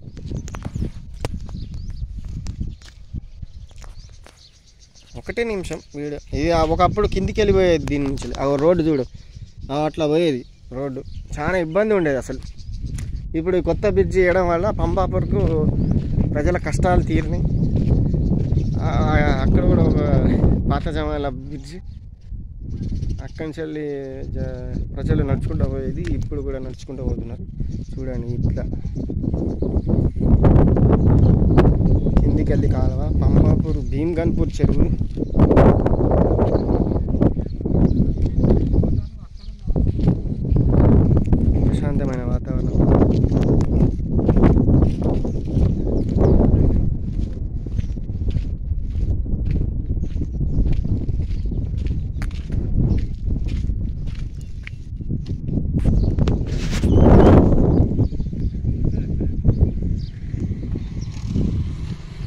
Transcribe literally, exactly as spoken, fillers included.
ఒకటే నిమిషం వీడియో ఇది. ఒకప్పుడు కిందికి వెళ్ళిపోయేది దీని నుంచి, ఆ రోడ్డు చూడు అట్లా పోయేది రోడ్డు, చాలా ఇబ్బంది ఉండేది అసలు. ఇప్పుడు కొత్త బ్రిడ్జి వేయడం వల్ల పంబాపూర్కు ప్రజల కష్టాలు తీరినాయి. అక్కడ కూడా ఒక పాత జమాల బ్రిడ్జి, అక్కడి నుంచి వెళ్ళి ప్రజలు నడుచుకుంటూ పోయేది, ఇప్పుడు కూడా నడుచుకుంటూ పోతున్నారు. చూడండి ఇట్లా కిందికి వెళ్ళి కాలువ పంబాపూర్ భీమ్గన్పూర్ చెరువు.